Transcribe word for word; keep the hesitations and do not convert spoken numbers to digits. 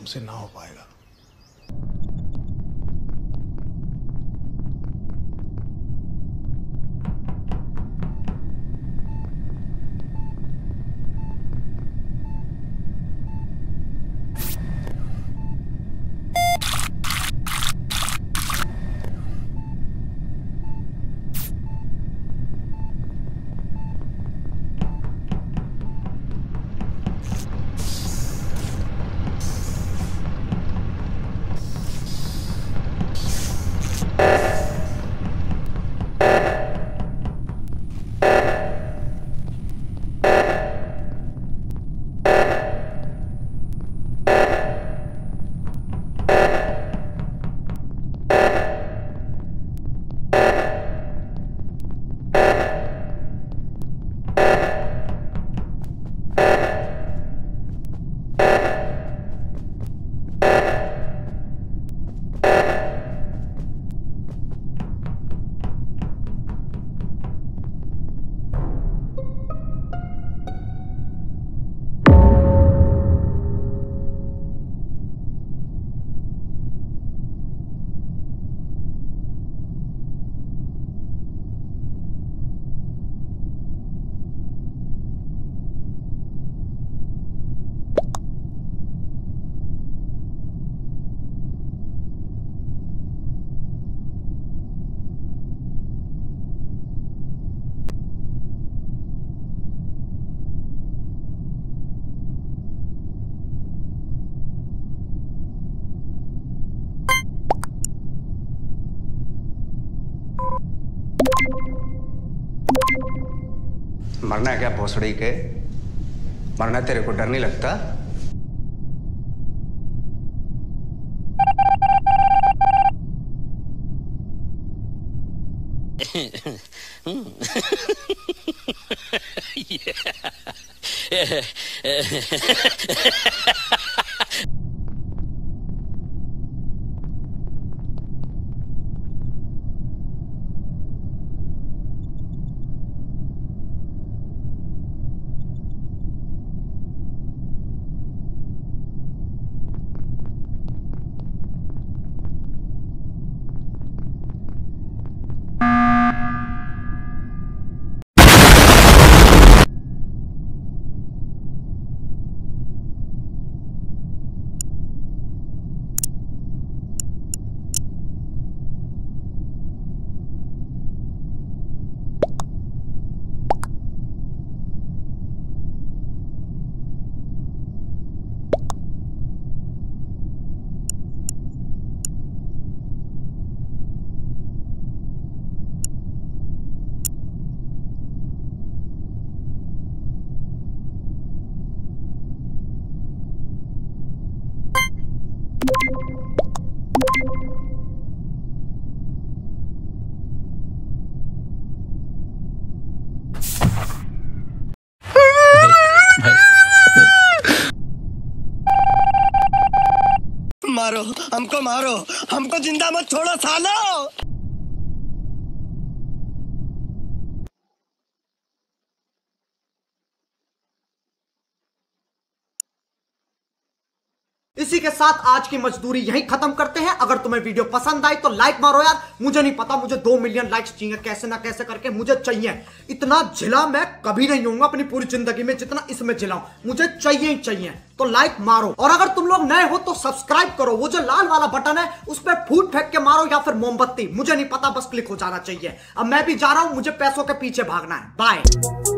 तुमसे ना हो पाएगा। मरना है क्या भोसड़ी के? मरना तेरे को डर नहीं लगता? मारो हमको, मारो हमको, जिंदा मत छोड़ो सालो। इसी के साथ आज की मजदूरी यहीं खत्म करते हैं। अगर तुम्हें वीडियो पसंद आई तो लाइक मारो यार। मुझे नहीं पता, मुझे दो मिलियन लाइक्स चाहिए, कैसे ना कैसे करके मुझे चाहिए। इतना जिला मैं कभी नहीं होऊंगा अपनी पूरी जिंदगी में जितना इसमें जिलाऊं, मुझे चाहिए ही चाहिए। तो लाइक मारो, और अगर तुम लोग नए हो तो सब्सक्राइब करो। वो जो लाल वाला बटन है उस पर फूट फेंक के मारो या फिर मोमबत्ती, मुझे नहीं पता, बस क्लिक हो जाना चाहिए। अब मैं भी जा रहा हूं, मुझे पैसों के पीछे भागना है। बाय।